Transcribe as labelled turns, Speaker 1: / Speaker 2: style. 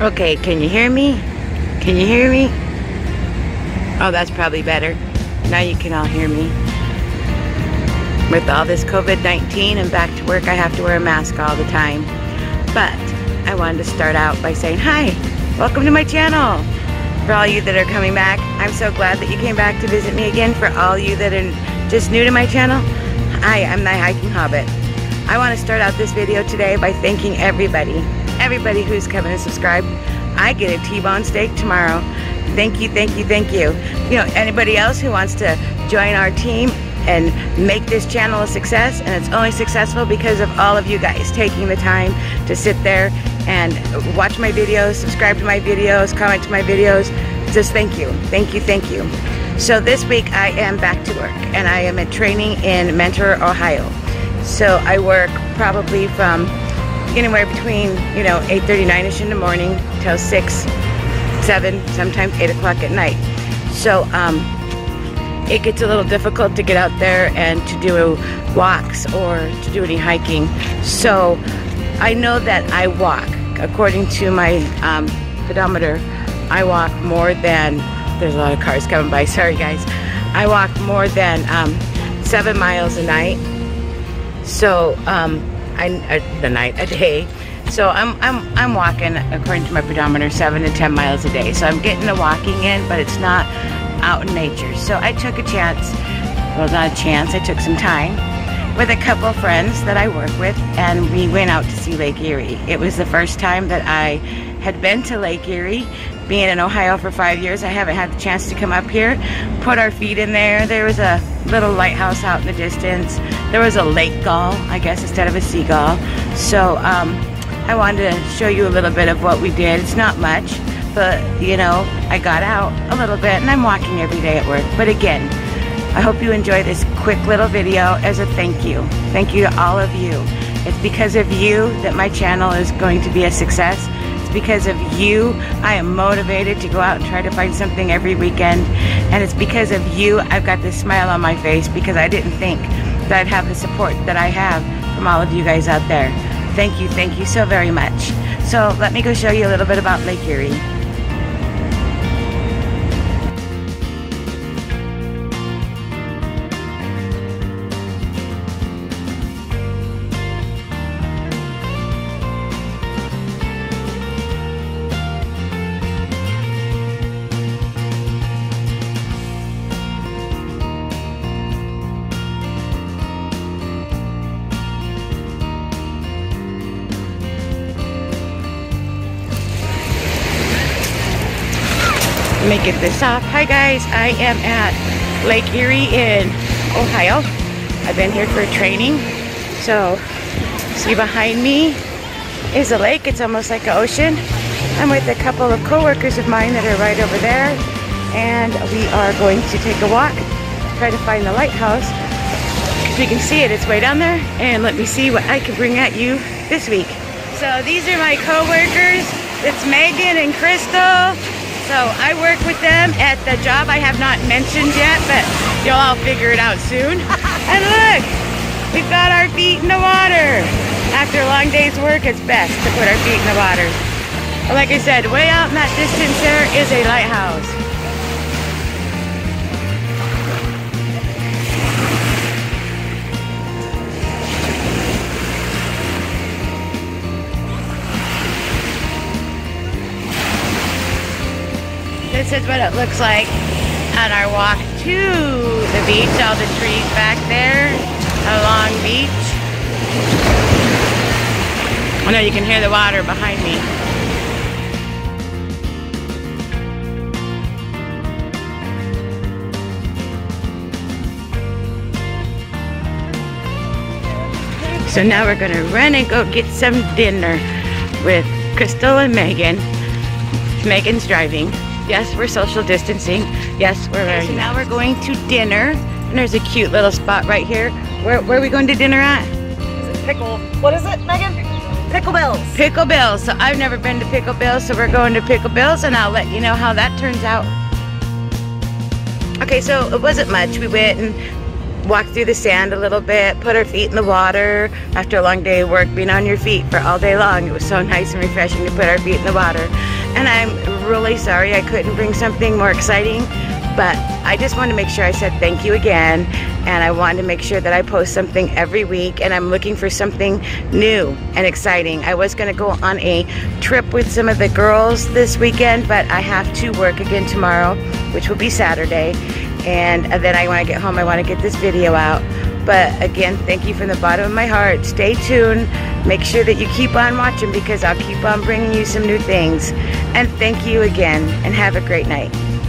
Speaker 1: Okay, can you hear me? Can you hear me? Oh, that's probably better. Now you can all hear me. With all this COVID-19 and back to work, I have to wear a mask all the time. But I wanted to start out by saying, hi, welcome to my channel. For all you that are coming back, I'm so glad that you came back to visit me again. For all you that are just new to my channel, hi, I'm the Hiking Hobbit. I want to start out this video today by thanking everybody who's come and subscribed. I get a T-bone steak tomorrow. Thank you, thank you, thank you. You know, anybody else who wants to join our team and make this channel a success, and it's only successful because of all of you guys taking the time to sit there and watch my videos, subscribe to my videos, comment to my videos. Just thank you, thank you, thank you. So this week I am back to work, and I am at training in Mentor, Ohio. So I work probably from anywhere between, 8:30, 9ish in the morning till 6, 7, sometimes 8 o'clock at night. So it gets a little difficult to get out there and to do walks or to do any hiking. So I know that I walk, according to my pedometer, I walk more than, there's a lot of cars coming by, sorry guys. I walk more than 7 miles a night. So a day. So I'm walking, according to my pedometer, 7 to 10 miles a day. So I'm getting the walking in, but it's not out in nature. So I took a chance, well, not a chance, I took some time with a couple of friends that I work with, and we went out to see Lake Erie. It was the first time that I had been to Lake Erie. Being in Ohio for 5 years, I haven't had the chance to come up here, put our feet in there. There was a little lighthouse out in the distance. There was a lake gull, I guess, instead of a seagull. So I wanted to show you a little bit of what we did. It's not much, but I got out a little bit, and I'm walking every day at work. But again, I hope you enjoy this quick little video as a thank you. Thank you to all of you. It's because of you that my channel is going to be a success. Because of you, I am motivated to go out and try to find something every weekend. And it's because of you I've got this smile on my face, because I didn't think that I'd have the support that I have from all of you guys out there. Thank you so very much. So let me go show you a little bit about Lake Erie. Let me get this off. Hi guys, I am at Lake Erie in Ohio. I've been here for training. So, see behind me is a lake. It's almost like an ocean. I'm with a couple of co-workers of mine that are right over there. And we are going to take a walk, try to find the lighthouse. As you can see it, it's way down there. And let me see what I can bring at you this week. So these are my co-workers. It's Megan and Crystal. So I work with them at the job I have not mentioned yet, but you'll all figure it out soon. And look, we've got our feet in the water. After a long day's work, it's best to put our feet in the water. But like I said, way out in that distance there is a lighthouse. This is what it looks like on our walk to the beach. All the trees back there, a long beach. I know you can hear the water behind me. So now we're gonna run and go get some dinner with Crystal and Megan. Megan's driving. Yes, we're social distancing. Yes, we're very. So now we're going to dinner, and there's a cute little spot right here. Where are we going to dinner at?
Speaker 2: Is it Pickle? What is it, Megan? Pickle Bill's.
Speaker 1: Pickle Bill's. So I've never been to Pickle Bill's, so we're going to Pickle Bill's, and I'll let you know how that turns out. Okay, so it wasn't much. We went and walk through the sand a little bit, put our feet in the water after a long day of work, being on your feet for all day long. It was so nice and refreshing to put our feet in the water. And I'm really sorry I couldn't bring something more exciting, but I just wanted to make sure I said thank you again, and I wanted to make sure that I post something every week, and I'm looking for something new and exciting. I was going to go on a trip with some of the girls this weekend, but I have to work again tomorrow, which will be Saturday, and then when I get home I want to get this video out. But again, thank you from the bottom of my heart. Stay tuned. Make sure that you keep on watching, because I'll keep on bringing you some new things. And thank you again, and have a great night.